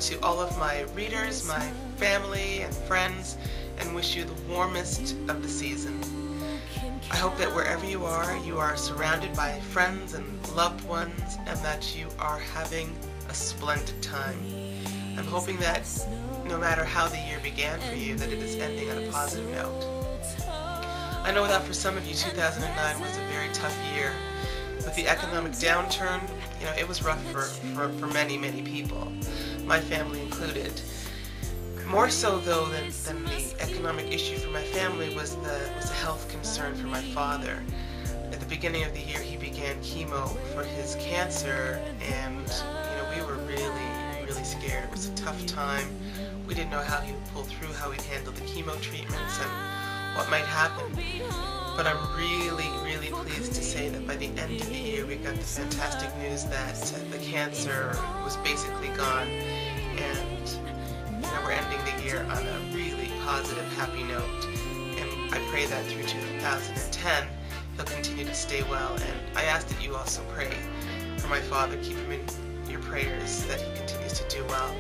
to all of my readers, my family and friends, and wish you the warmest of the season. I hope that wherever you are surrounded by friends and loved ones, and that you are having a splendid time. I'm hoping that no matter how the year began for you, that it is ending on a positive note. I know that for some of you, 2009 was a very tough year. With the economic downturn, it was rough for many, many people, my family included. More so, though, than the economic issue for my family was a health concern for my father. At the beginning of the year, he began chemo for his cancer, and we were really scared. It was a tough time. We didn't know how he would pull through, how he'd handle the chemo treatments, and what might happen. But I'm really pleased to say that by the end of the year, we got the fantastic news that the cancer was basically gone, and we're ending the year on a really positive, happy note. And I pray that through 2010, he'll continue to stay well. And I ask that you also pray for my father. Keep him in your prayers, that he continues to do well.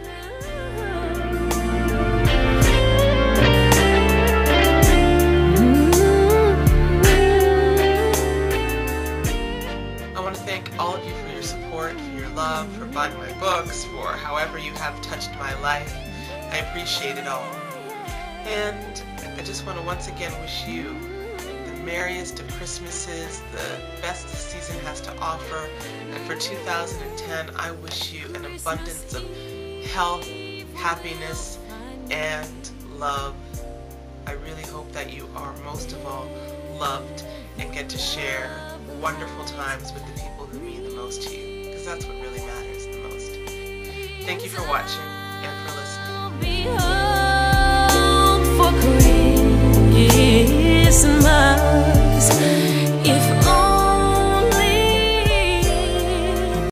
I want to thank all of you for your support, for your love, for buying my books, for however you have touched my life. I appreciate it all. And I just want to once again wish you the merriest of Christmases, the best the season has to offer. And for 2010, I wish you an abundance of health, happiness, and love. I really hope that you are most of all loved and get to share wonderful times with the people who mean the most to you, because that's what really matters the most. Thank you for watching and for listening.